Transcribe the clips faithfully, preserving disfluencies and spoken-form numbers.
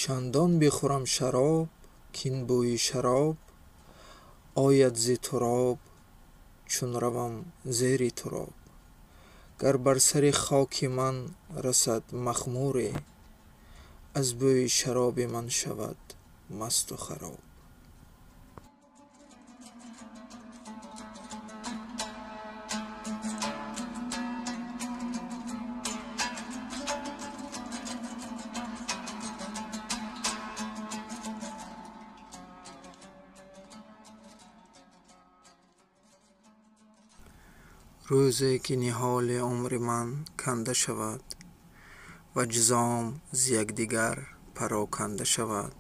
چندان بخورم شراب کین بوی شراب آید ز تراب چون روم زیر تراب. گر بر سر خاک من رسد مخموری از بوی شراب من شود مست و خراب. روزی که نهال عمر من کنده شود و اجزام ز یکدیگر پراکنده شود.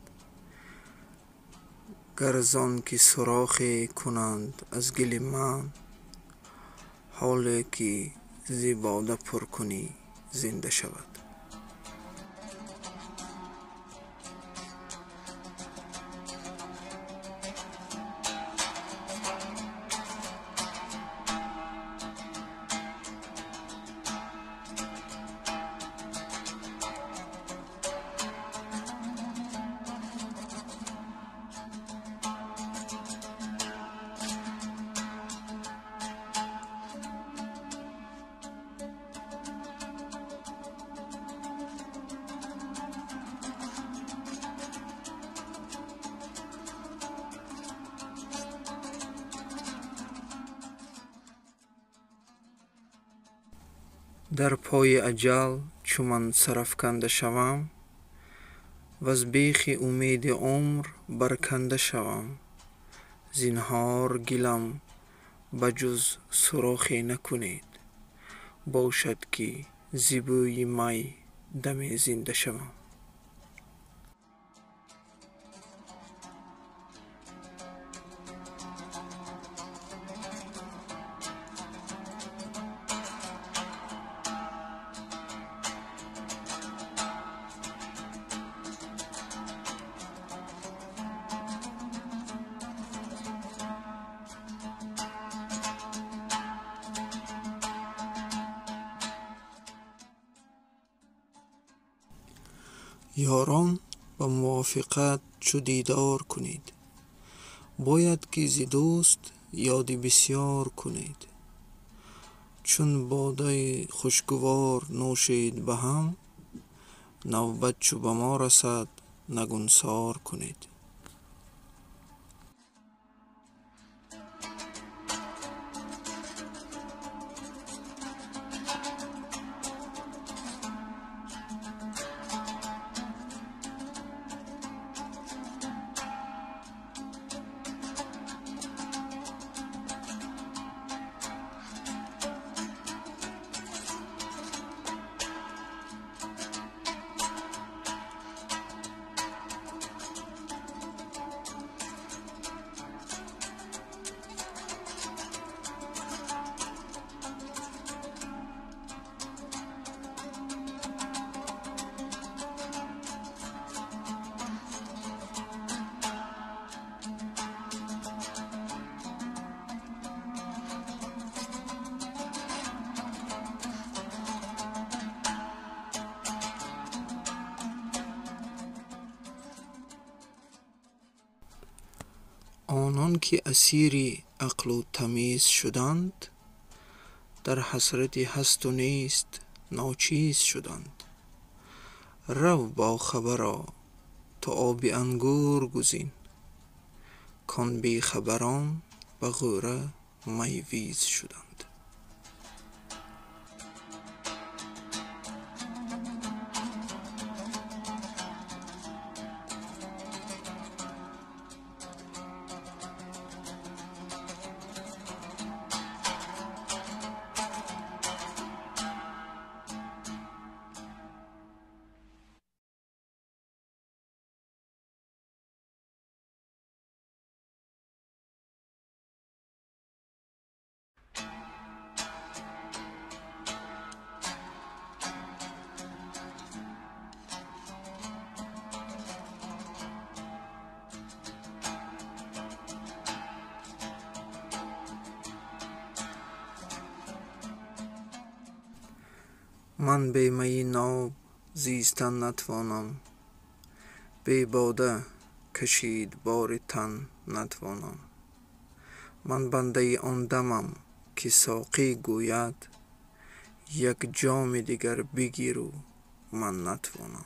گر از آن که سوراخی کنند از گل من حالی که ز باده پر کنی زنده شود. در پای اجل چو من سرافکنده شوم وز بیخ امید عمر برکنده شوم. زنهار گلم به جز سوراخی نکنید باشد که ز بوی می دمی زنده شوم. یاران به موافقت چو دیدار کنید باید که ز دوست یاد بسیار کنید. چون باده خوشگوار نوشید به هم نوبت چو به ما رسد نگونسار کنید. آنان که اسیر عقل و تمیز شدند در حسرت هست و نیست ناچیز شدند. رو با خبرا تو آب انگور گزین کان بی خبران به غوره می ویز شدند. من بی می ناب زیستن نتوانم بی باده کشید بار تن نتوانم. من بنده آن دمم که ساقی گوید یک جام دیگر بگیر و من نتوانم.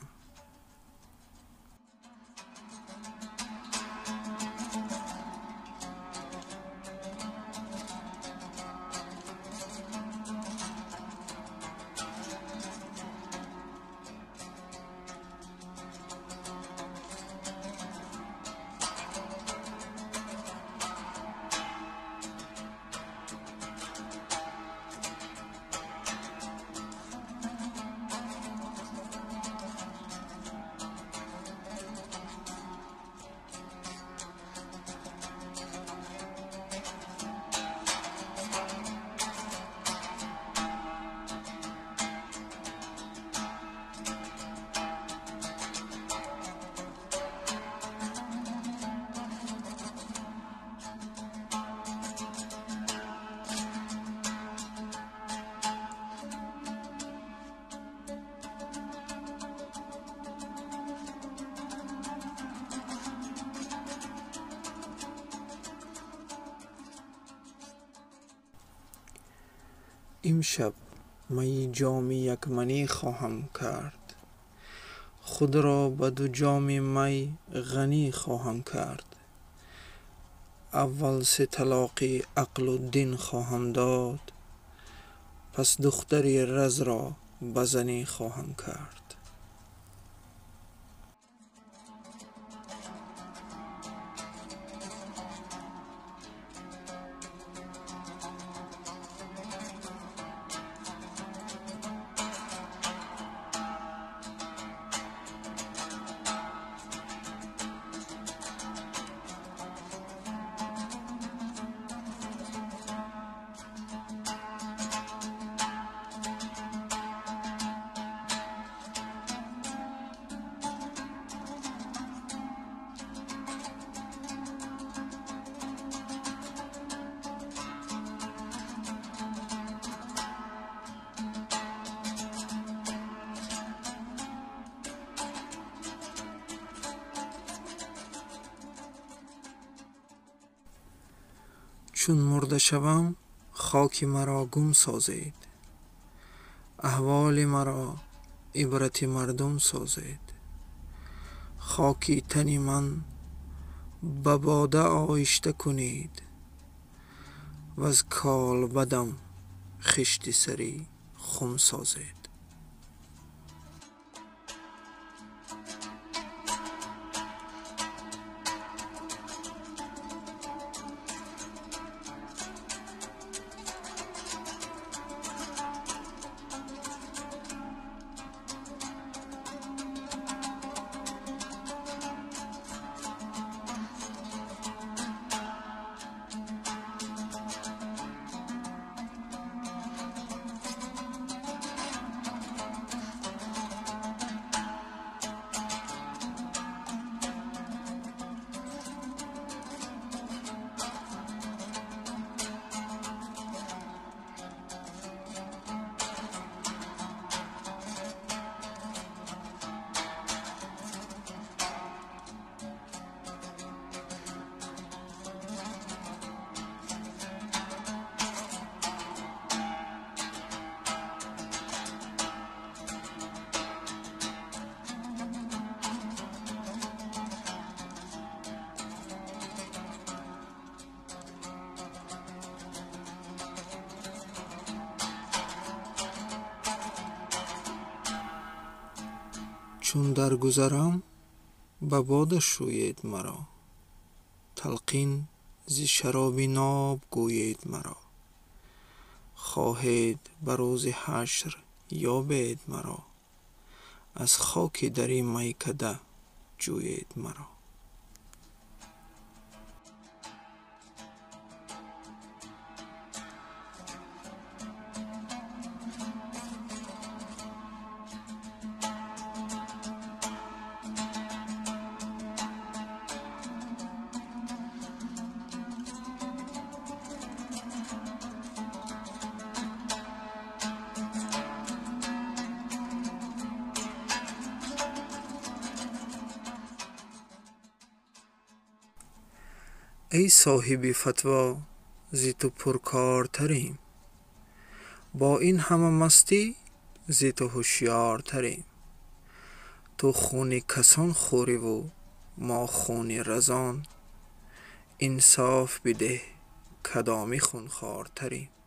امشب می جام یک منی خواهم کرد. خود را به دو جام می غنی خواهم کرد. اول سه طلاق عقل و دین خواهم داد، پس دختری رز را به زنی خواهم کرد. چون مرده شوم خاک مرا گم سازید، احوال مرا عبرت مردم سازید. خاکی تن من به باده آغشته کنید، و از کالبدم خشت سری خم سازید. چون درگذرم به باده شوید مرا، تلقین ز شراب ناب گویید مرا. خواهید به روز حشر یابید مرا، از خاک در این میکده جویید مرا. ای صاحب فتوا ز تو پرکارتریم، با این همه مستی ز تو هوشیارتریم. تو خون کسان خوری و ما خون رزان، انصاف بده کدامی خون خوارتریم.